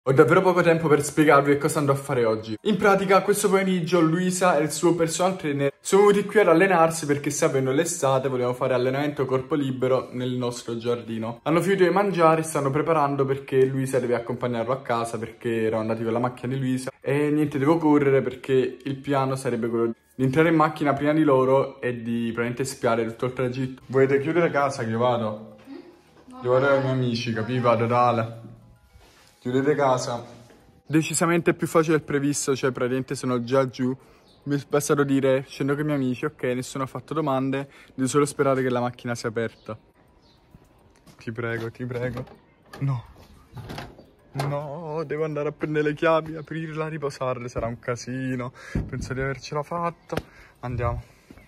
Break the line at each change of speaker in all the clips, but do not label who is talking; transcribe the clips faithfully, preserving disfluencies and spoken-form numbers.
Ho davvero poco tempo per spiegarvi che cosa andrò a fare oggi. In pratica, questo pomeriggio Luisa e il suo personal trainer sono venuti qui ad allenarsi perché, sapendo l'estate, volevano fare allenamento corpo libero nel nostro giardino. Hanno finito di mangiare, stanno preparando perché Luisa deve accompagnarlo a casa perché erano andati con la macchina di Luisa. E niente, devo correre perché il piano sarebbe quello di entrare in macchina prima di loro e di praticamente spiare tutto il tragitto. Volete chiudere casa che io vado? Io vado dai miei amici, capì? Vado da Ale. Chiudete casa. Decisamente più facile del previsto, cioè praticamente sono già giù. Mi è bastato dire scendo con i miei amici, ok, nessuno ha fatto domande, devo solo sperare che la macchina sia aperta. Ti prego, ti prego. No. No, devo andare a prendere le chiavi, aprirla, riposarle, sarà un casino. Penso di avercela fatta. Andiamo.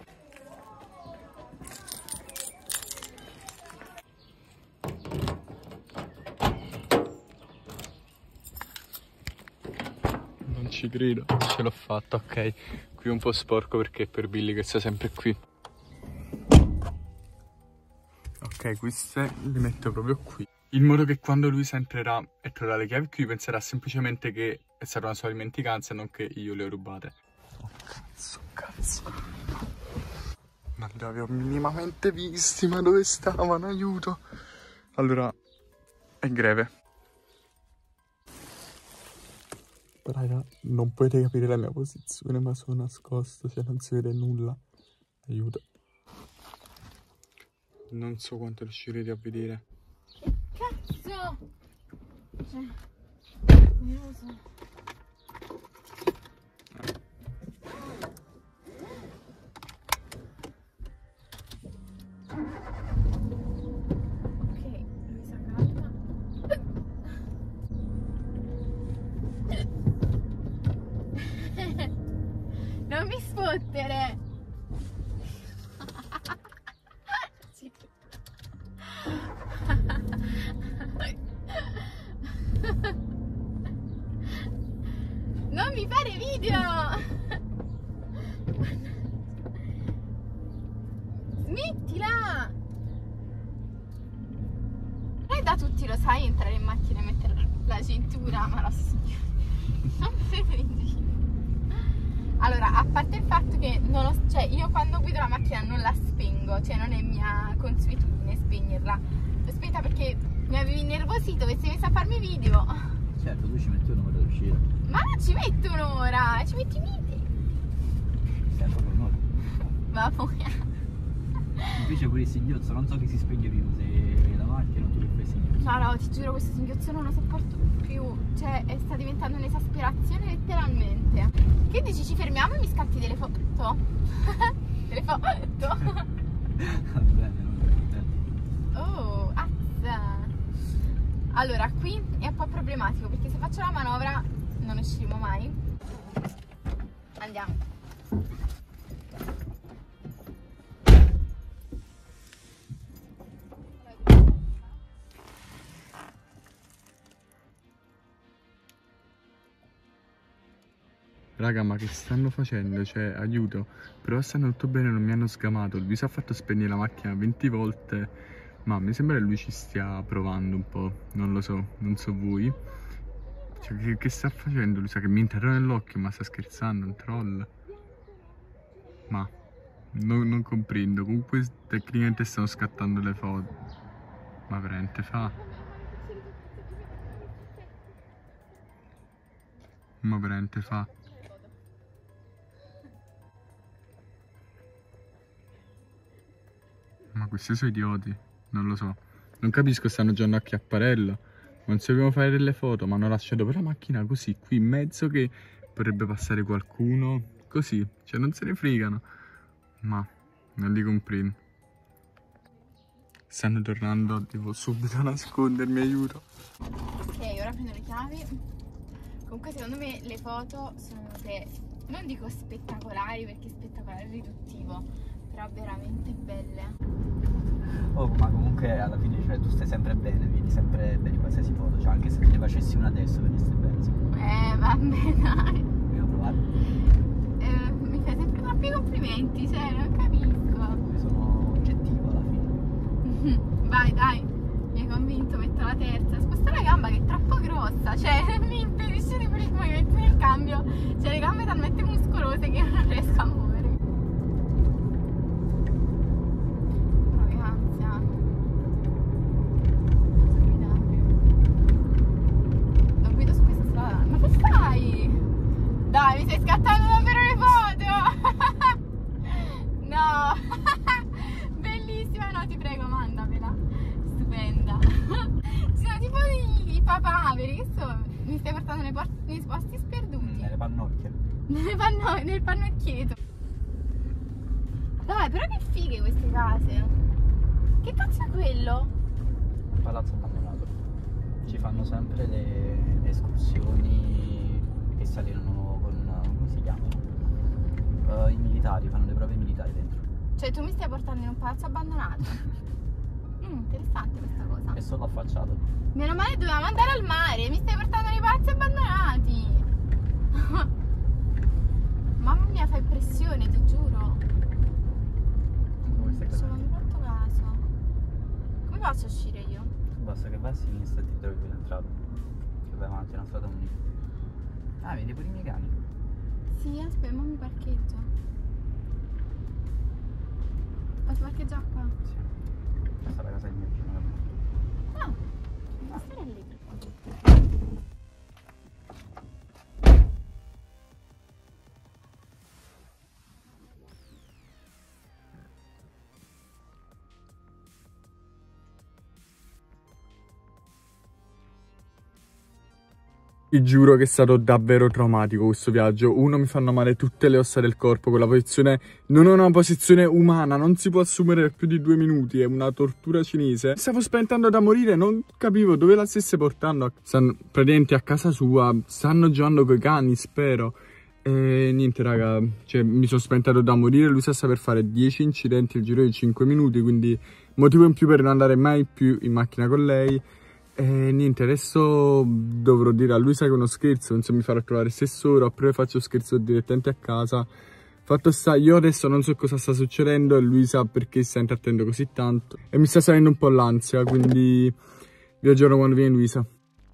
Non ci credo, ce l'ho fatta, ok. Qui è un po' sporco perché è per Billy che sta sempre qui. Ok, queste le metto proprio qui. In modo che quando Luisa entrerà e troverà le chiavi qui penserà semplicemente che è stata una sua dimenticanza e non che io le ho rubate. Oh cazzo, cazzo. Non li avevo minimamente visti, ma dove stavano? Aiuto. Allora, è greve. Raga, non potete capire la mia posizione, ma sono nascosto, cioè non si vede nulla. Aiuto. Non so quanto riuscirete a vedere.
Cazzo! Cioè, non lo so. Ok, Luisa calma. Non mi sfottere! Non mi fare video! Smettila! E da tutti lo sai entrare in macchina e mettere la cintura, ma la signora non prendere in giro. Allora, a parte il fatto che non ho, cioè io quando guido la macchina non la spengo, cioè non è mia consuetudine spegnerla. L'ho spenta perché mi avevi innervosito e sei messa a farmi video.
Certo, tu ci metti un'ora ad uscire.
Ma non ci metto un'ora, ci metti mille.
Sempre per un'ora.
Va poi.
Invece pure il singhiozzo, non so chi si spegne prima, se la macchina o tu che fai il singhiozzo.
No, no, ti giuro, questo singhiozzo non lo sopporto più. Cioè, è- sta diventando un'esasperazione letteralmente. Che dici, ci fermiamo e mi scatti delle foto? Delle foto?
Va bene, non è
Oh, azza. Allora, qui è un po' problematico perché se faccio la manovra non usciremo mai. Andiamo.
Raga, ma che stanno facendo? Cioè, aiuto. Però stanno tutto bene, non mi hanno sgamato. Luisa ha fatto spegnere la macchina venti volte. Ma mi sembra che lui ci stia provando un po'. Non lo so, non so voi. Cioè, che, che sta facendo? Luisa che mi interroga nell'occhio, ma sta scherzando, un troll. Ma non, non comprendo. Comunque tecnicamente stanno scattando le foto. Ma veramente fa? Ma veramente fa? Ma questi sono idioti, non lo so. Non capisco, stanno già a acchiapparello. Non sappiamo fare delle foto, ma hanno lasciato per la macchina così, qui in mezzo che potrebbe passare qualcuno. Così, cioè non se ne fregano. Ma non li comprendo. Stanno tornando, devo subito nascondermi, aiuto.
Ok, ora prendo le chiavi. Comunque secondo me le foto sono venute, non dico spettacolari perché spettacolare è riduttivo, però veramente belle.
Oh, ma comunque alla fine cioè, tu stai sempre bene, vieni sempre bene in qualsiasi foto, cioè anche se ne facessi una adesso venisse bene secondo me.
Eh, vabbè, dai.
Vogliamo provare?
Eh, mi fai sempre troppi complimenti, cioè, non capisco.
Io sono oggettivo alla fine.
Vai, dai, mi hai convinto, metto la terza, sposta la gamba che è troppo grossa, cioè mi impedisce di fare i movimenti del cambio, cioè le gambe talmente muscolose che io non riesco a muovermi. Oh, che ansia. Non guido su questa strada, ma che fai? Dai, mi stai scattando davvero le foto! No! Bellissima, no, ti prego, mandamela. Stupenda. Ci sono tipo i, i papaveri, che so, mi stai portando nei, posti, nei posti sperduti.
Nelle pannocchie.
Nelle panno, nel pannocchietto. Dai, però che fighe queste case. Che cazzo è quello?
Palazzo abbandonato. Ci fanno sempre le, le escursioni che salirono con, come si chiamano? Uh, I militari, fanno le prove militari dentro.
Cioè tu mi stai portando in un palazzo abbandonato? Mm, interessante questa cosa.
È solo affacciato.
Meno male dovevamo andare al mare, mi stai portando nei palazzi abbandonati. Mamma mia, fai pressione, ti giuro.
Come stai
Ci ho
facendo?
fatto caso. Come faccio a uscire io?
Basta che vai a sinistra e ti trovi qui l'entrata. Che vai avanti, è una strada unica. Ah, vedi pure i miei cani.
Sì, aspetta, ma mi parcheggio. Posso parcheggiare qua?
Sì. Questa è la casa del mio vicino.
Ah, devo stare lì.
Vi giuro che è stato davvero traumatico questo viaggio. Uno, mi fanno male tutte le ossa del corpo, quella posizione non è una posizione umana, non si può assumere per più di due minuti, è una tortura cinese. Stavo spaventando da morire, non capivo dove la stesse portando. Stanno praticamente a casa sua, stanno giocando coi cani, spero. E niente raga, cioè mi sono spaventato da morire. Lui sa saper fare dieci incidenti nel giro di cinque minuti, quindi motivo in più per non andare mai più in macchina con lei. E niente, adesso dovrò dire a Luisa che è uno scherzo, non so, mi farò trovare stesso ora, oppure faccio scherzo direttamente a casa. Fatto sta, io adesso non so cosa sta succedendo e Luisa perché si sta intrattendo così tanto e mi sta salendo un po' l'ansia, quindi vi aggiorno quando viene Luisa.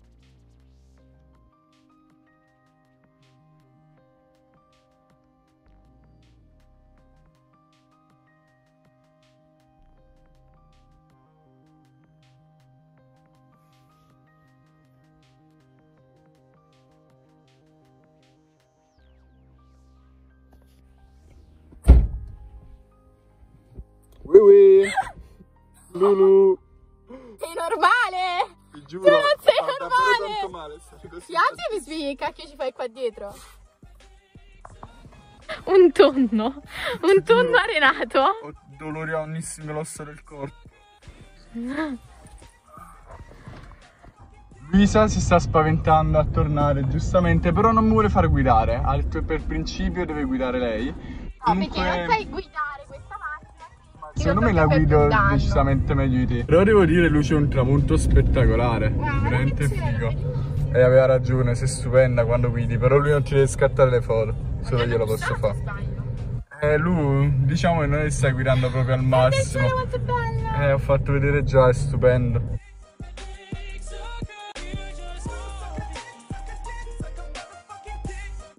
Ui ui. Lulu.
Sei normale?
Ti giuro.
Tu non sei
fa davvero tanto
normale.
male stare così.
Piangi e mi spieghi che cacchio ci fai qua dietro? Un tonno. Un tonno arenato.
Ho dolori a ogni singola ossa del corpo. Luisa si sta spaventando a tornare, giustamente, però non mi vuole far guidare. Ha detto che per principio deve guidare lei.
No,
Comunque,
perché non sai guidare questa macchina.
secondo me la guido decisamente meglio di te. Però devo dire, Luce, è un tramonto spettacolare.
Guarda,
veramente
che cielo,
figo. E aveva ragione, sei stupenda quando guidi, però lui non ti deve scattare le foto. Solo io lo posso fare. Eh, lui, diciamo che non stai guidando proprio al massimo.
È molto bello.
Eh, ho fatto vedere già, è stupendo.